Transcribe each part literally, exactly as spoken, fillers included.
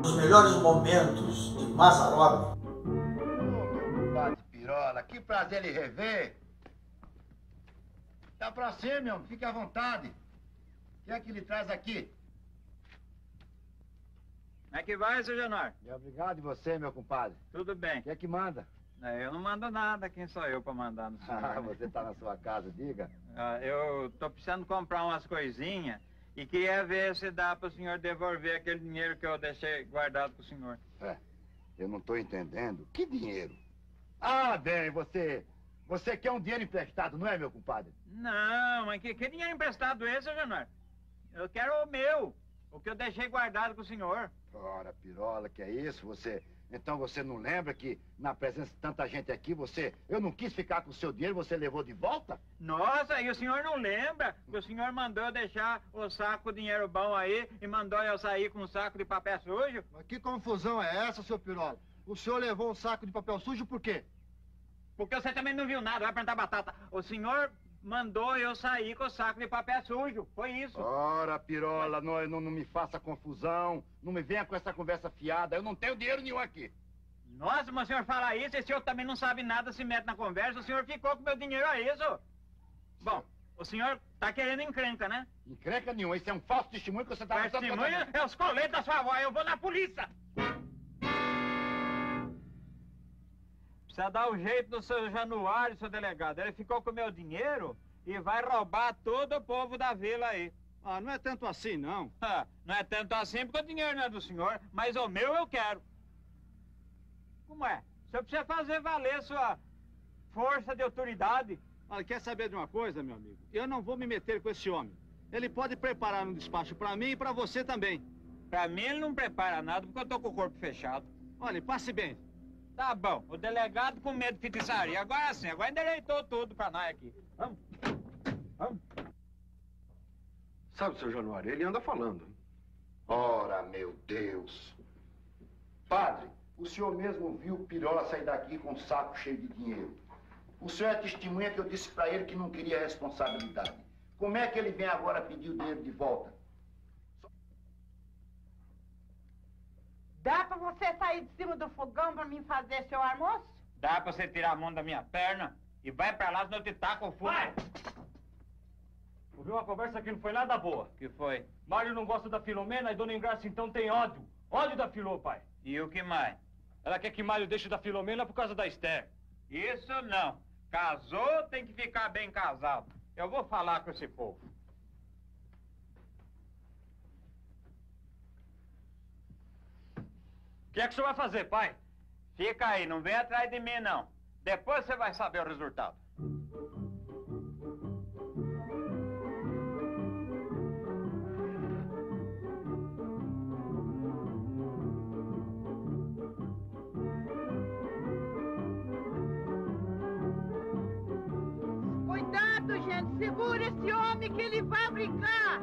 Os melhores momentos de Mazzaropi. Ô, meu compadre Pirola, que prazer lhe rever. Dá pra ser, meu, fique à vontade. O que é que lhe traz aqui? Como é que vai, seu Januário? Obrigado, e você, meu compadre? Tudo bem. O que é que manda? É, eu não mando nada, quem sou eu pra mandar no senhor? Ah, né? você tá na sua casa, diga. Ah, eu tô precisando comprar umas coisinhas e queria ver se dá pro senhor devolver aquele dinheiro que eu deixei guardado pro senhor. É, eu não tô entendendo. Que dinheiro? Ah, bem, você... Você quer um dinheiro emprestado, não é, meu compadre? Não, mas que, que dinheiro emprestado é esse, seu Januário? Eu quero o meu, o que eu deixei guardado com o senhor. Ora, Pirola, que é isso? Você... Então você não lembra que, na presença de tanta gente aqui, você... Eu não quis ficar com o seu dinheiro, você levou de volta? Nossa, e o senhor não lembra que o senhor mandou eu deixar o saco de dinheiro bom aí e mandou eu sair com um saco de papel sujo? Mas que confusão é essa, seu Pirola? O senhor levou um saco de papel sujo por quê? Porque você também não viu nada, vai plantar batata. O senhor mandou eu sair com o saco de papel sujo, foi isso. Ora, Pirola, não, não, não me faça confusão, não me venha com essa conversa fiada, eu não tenho dinheiro nenhum aqui. Nossa, mas o senhor fala isso, esse senhor também não sabe nada, se mete na conversa, o senhor ficou com meu dinheiro a isso. Bom, o senhor tá querendo encrenca, né? Encrenca nenhuma, isso é um falso testemunho que você tá usando contra Testemunha mim. é os coletes da sua avó, eu vou na polícia. Precisa dar o jeito do seu Januário, seu delegado. Ele ficou com o meu dinheiro e vai roubar todo o povo da vila aí. Ah, não é tanto assim, não. Ah, não é tanto assim porque o dinheiro não é do senhor, mas o meu eu quero. Como é? O senhor precisa fazer valer sua força de autoridade. Olha, quer saber de uma coisa, meu amigo? Eu não vou me meter com esse homem. Ele pode preparar um despacho pra mim e pra você também. Pra mim ele não prepara nada porque eu tô com o corpo fechado. Olha, passe bem. Tá bom, o delegado com medo de feitiçaria. Agora sim, agora endireitou tudo pra nós aqui. Vamos. Vamos. Sabe, seu Januário, ele anda falando. Ora, meu Deus. Padre, o senhor mesmo viu o Pirola sair daqui com um saco cheio de dinheiro. O senhor é testemunha que eu disse pra ele que não queria responsabilidade. Como é que ele vem agora pedir o dinheiro de volta? Dá pra você sair de cima do fogão pra mim fazer seu almoço? Dá pra você tirar a mão da minha perna e vai pra lá senão eu te taco o fogo. Vai! Ouvi uma conversa que não foi nada boa. Que foi? Mário não gosta da Filomena e Dona Ingrácia então tem ódio. Ódio da Filô, pai. E o que mais? Ela quer que Mário deixe da Filomena por causa da Esther. Isso não. Casou, tem que ficar bem casado. Eu vou falar com esse povo. O que é que o senhor vai fazer, pai? Fica aí, não vem atrás de mim, não. Depois você vai saber o resultado. Cuidado, gente! Segura esse homem que ele vai brincar!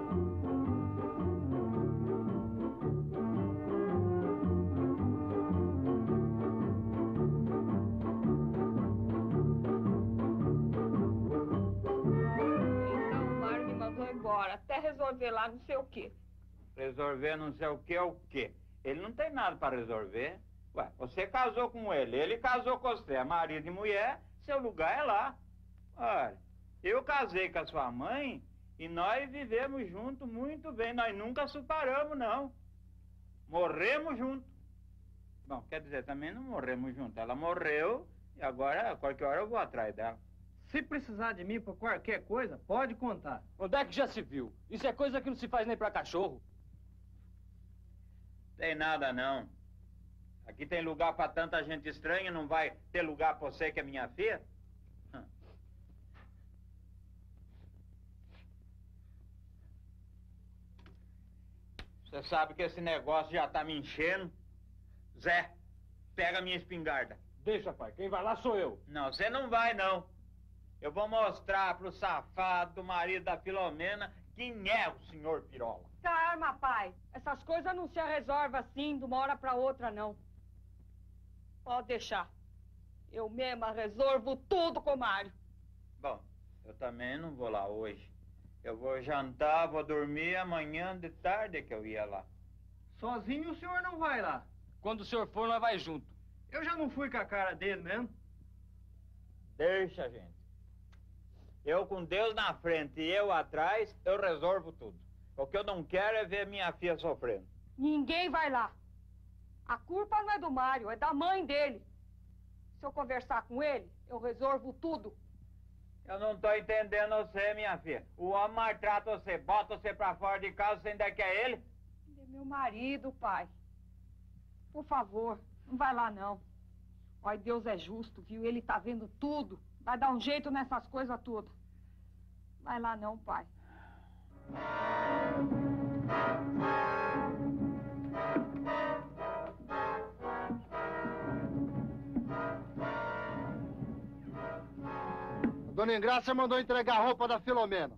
Até resolver lá não sei o quê. Resolver não sei o que é o quê? Ele não tem nada para resolver. Ué, você casou com ele, ele casou com você, é marido e mulher, seu lugar é lá. Olha, eu casei com a sua mãe e nós vivemos juntos muito bem, nós nunca separamos, não. Morremos juntos. Bom, quer dizer, também não morremos juntos. Ela morreu e agora, a qualquer hora, eu vou atrás dela. Se precisar de mim por qualquer coisa, pode contar. Onde é que já se viu? Isso é coisa que não se faz nem pra cachorro. Tem nada, não. Aqui tem lugar pra tanta gente estranha, não vai ter lugar pra você que é minha filha? Hum. Você sabe que esse negócio já tá me enchendo? Zé, pega a minha espingarda. Deixa, pai. Quem vai lá sou eu. Não, você não vai, não. Eu vou mostrar pro safado do marido da Filomena quem é o senhor Pirola. Calma, pai. Essas coisas não se resolvem assim de uma hora pra outra, não. Pode deixar. Eu mesma resolvo tudo com o Mário. Bom, eu também não vou lá hoje. Eu vou jantar, vou dormir, amanhã de tarde que eu ia lá. Sozinho o senhor não vai lá. Quando o senhor for, nós vai junto. Eu já não fui com a cara dele mesmo. Deixa, gente. Eu com Deus na frente e eu atrás, eu resolvo tudo. O que eu não quero é ver minha filha sofrendo. Ninguém vai lá. A culpa não é do Mário, é da mãe dele. Se eu conversar com ele, eu resolvo tudo. Eu não tô entendendo você, minha filha. O homem maltrata você, bota você pra fora de casa, você ainda quer ele? Ele é meu marido, pai. Por favor, não vai lá, não. Olha, Deus é justo, viu? Ele tá vendo tudo. Vai dar um jeito nessas coisas todas. Vai lá não, pai. A dona Ingrácia mandou entregar a roupa da Filomena.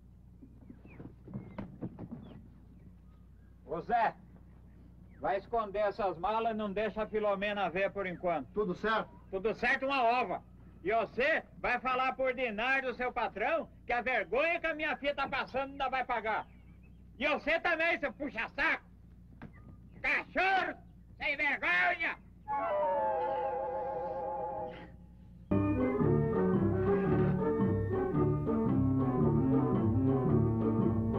Ô Zé, vai esconder essas malas e não deixa a Filomena ver por enquanto. Tudo certo? Tudo certo, uma ova. E você vai falar por Dinardo, seu patrão, que a vergonha que a minha filha tá passando ainda vai pagar. E você também, seu puxa-saco. Cachorro, sem vergonha.